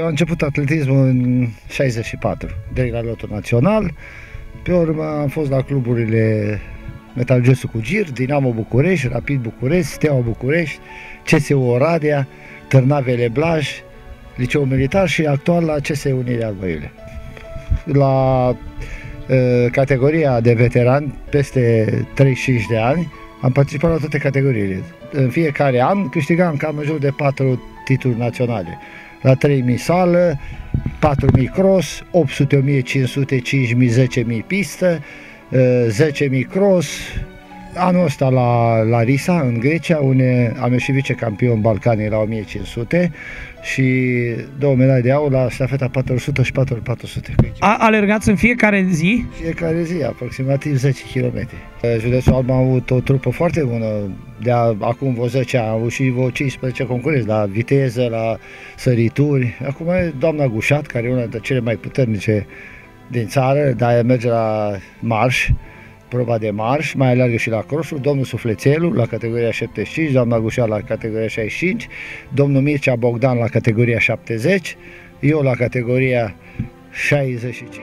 a început atletismul în 64, direct la lotul național. Pe urmă am fost la cluburile Metalurgestul cu Gir, Dinamo București, Rapid București, Steaua București, CSU Oradea, Târnavele Blaj, Liceul Militar și actual la CSU Unirea Alba. La categoria de veterani, peste 35 de ani, am participat la toate categoriile. În fiecare an câștigam cam în jur de 4 titluri naționale. La 3000 sală, 4000 cross, 800, 1500, 5000, 10.000 pistă, 10.000 cross. Anul ăsta la Risa, în Grecia, unde am ieșit vicecampion Balcanii la 1500 și 2 medalii de aur la ștafeta 400 și 400. Alergați în fiecare zi? Fiecare zi, aproximativ 10 km. Județul Alba a avut o trupă foarte bună. Acum vreo 10 ani, am avut și vreo 15 concurenți la viteză, la sărituri. Acum e doamna Gușat, care e una dintre cele mai puternice din țară, dar ea merge la marș, proba de marș, mai alergă și la cross-uri, domnul Suflețelu la categoria 75, doamna Gușat la categoria 65, domnul Mircea Bogdan la categoria 70, eu la categoria 65.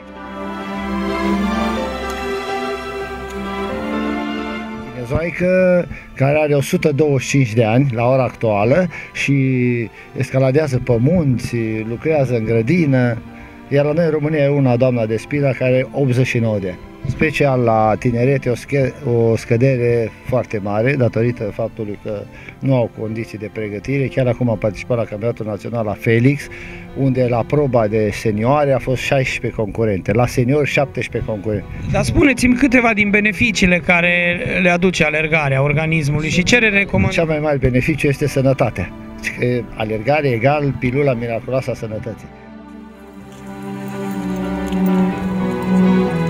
Chinezoaică, care are 125 de ani la ora actuală și escaladează pe munți, lucrează în grădină, iar la noi în România e una, doamna Despina, care are 89 de ani. Special la tineret e o scădere foarte mare datorită faptului că nu au condiții de pregătire. Chiar acum am participat la campionatul național la Felix, unde la proba de senioare a fost 16 concurente, la seniori 17 concurente. Dar spuneți-mi câteva din beneficiile care le aduce alergarea organismului și ce recomandați? Cea mai mare beneficiu este sănătatea. Alergare egal pilula miraculoasă a sănătății.